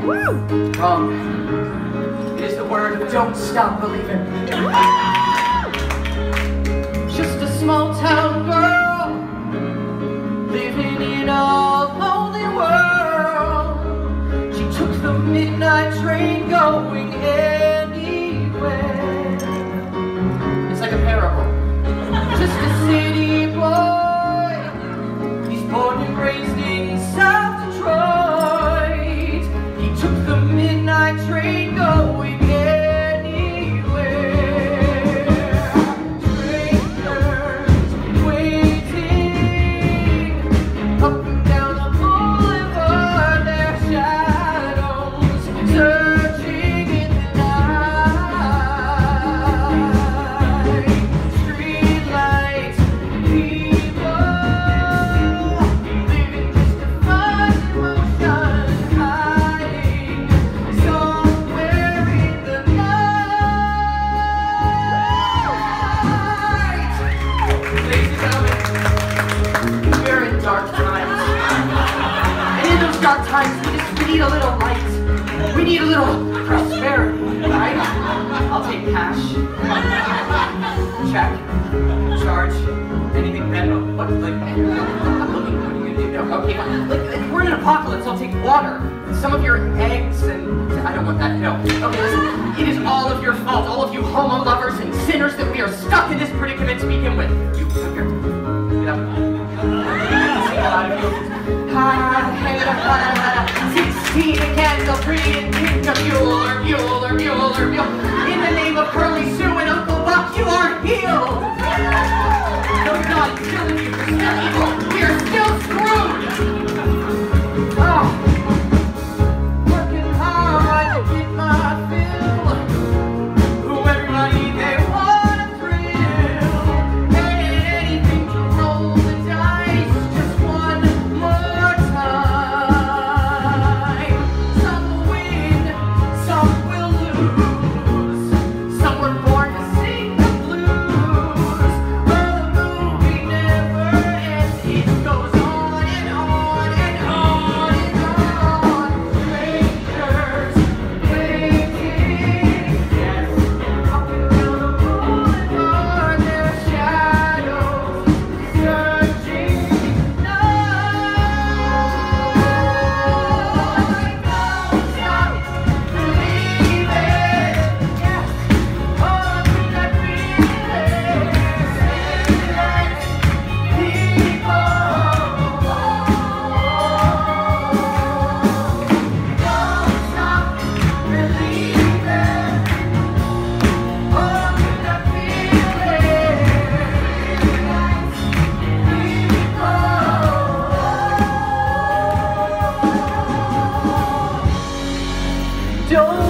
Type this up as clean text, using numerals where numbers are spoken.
Wrong. It is the word of don't stop believing. Just a small town girl living in a lonely world. She took the midnight train going anywhere. It's like a parable. Just a city boy. He's born and raised in South Detroit. He took the midnight train going anywhere. Strangers waiting up and down the boulevard, their shadows searching in the night. Streetlights, people living just to find emotion, hiding somewhere in the night. Ladies and gentlemen, we're in dark times. And in those dark times, we need a little light. We need a little prosperity, right? I'll take cash. Check. Charge. Anything better. What, like, I'm looking, what are you gonna do? No, okay, fine. Like, we're in an apocalypse. I'll take water. Some of your eggs and... I don't want that, no. Okay, listen. It is all of your fault. All of you homo lovers and sinners that we are stuck in this predicament to begin with. You, come here. Get up. Sing a lot of you. 16 again, so pretty and pink, a Bueller. In the name of Curly Sue and Uncle Buck, you are healed. No, you're not. It's still in you. You're still evil. We are still screwed. Oh. Working hard to get my fill. Who everybody they want to thrill. Anything to roll the dice just one more time. Some will win, some will lose. Some were born to sing the blues. But the movie never ends. It goes on and on and on and on. Strangers waiting, yes. Up and down the boulevard, their shadows searching night. Don't stop believing, yes. Oh, could that be it? People, don't stop believing. Oh, could that be it? Don't